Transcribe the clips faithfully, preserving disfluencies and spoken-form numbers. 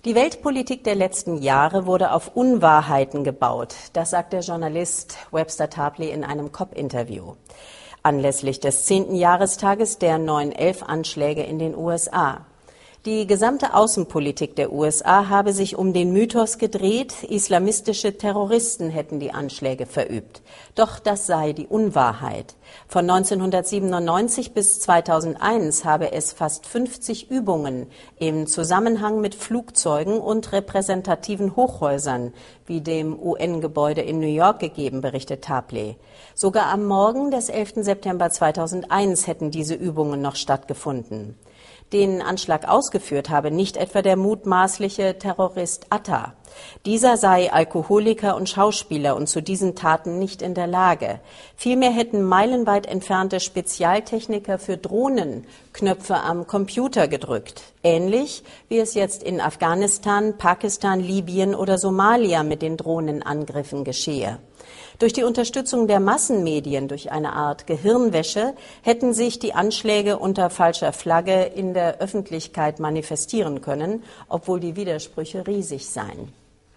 Die Weltpolitik der letzten Jahre wurde auf Unwahrheiten gebaut. Das sagt der Journalist Webster Tarpley in einem C O P-Interview. Anlässlich des zehnten Jahrestages der neun elf Anschläge in den U S A. Die gesamte Außenpolitik der U S A habe sich um den Mythos gedreht, islamistische Terroristen hätten die Anschläge verübt. Doch das sei die Unwahrheit. Von neunzehnhundertsiebenundneunzig bis zweitausendeins habe es fast fünfzig Übungen im Zusammenhang mit Flugzeugen und repräsentativen Hochhäusern wie dem U N-Gebäude in New York gegeben, berichtet Tarpley. Sogar am Morgen des elften September zweitausendeins hätten diese Übungen noch stattgefunden. Den Anschlag ausgeführt habe nicht etwa der mutmaßliche Terrorist Atta. Dieser sei Alkoholiker und Schauspieler und zu diesen Taten nicht in der Lage. Vielmehr hätten meilenweit entfernte Spezialtechniker für Drohnen Knöpfe am Computer gedrückt. Ähnlich wie es jetzt in Afghanistan, Pakistan, Libyen oder Somalia mit den Drohnenangriffen geschehe. Durch die Unterstützung der Massenmedien, durch eine Art Gehirnwäsche, hätten sich die Anschläge unter falscher Flagge in der Öffentlichkeit manifestieren können, obwohl die Widersprüche riesig seien.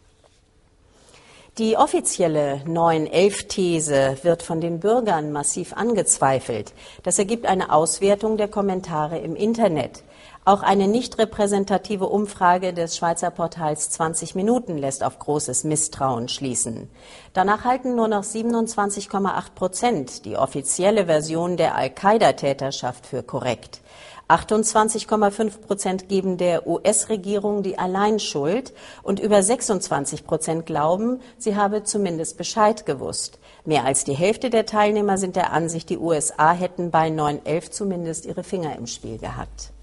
Die offizielle neun elf These wird von den Bürgern massiv angezweifelt. Das ergibt eine Auswertung der Kommentare im Internet. Auch eine nicht repräsentative Umfrage des Schweizer Portals zwanzig Minuten lässt auf großes Misstrauen schließen. Danach halten nur noch siebenundzwanzig Komma acht Prozent die offizielle Version der Al-Qaida-Täterschaft für korrekt. achtundzwanzig Komma fünf Prozent geben der U S-Regierung die Alleinschuld und über sechsundzwanzig Prozent glauben, sie habe zumindest Bescheid gewusst. Mehr als die Hälfte der Teilnehmer sind der Ansicht, die U S A hätten bei neun elf zumindest ihre Finger im Spiel gehabt.